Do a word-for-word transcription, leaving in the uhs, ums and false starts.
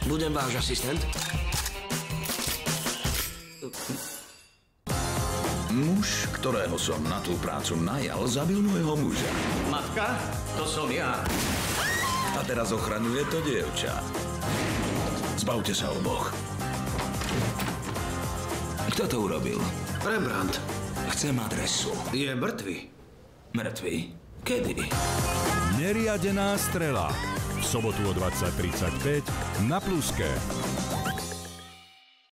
Budem váš asistent. Muž, ktorého som na tú prácu najal, zabil môjho muža. Matka, to som ja. A teraz ochraňuje to dievča. Zbavte sa oboch. Kto to urobil? Rembrandt. Chcem adresu. Je mŕtvy. Mŕtvy? Kedy? Neriadená strela. V sobotu o dvadsať tridsaťpäť na Pluske.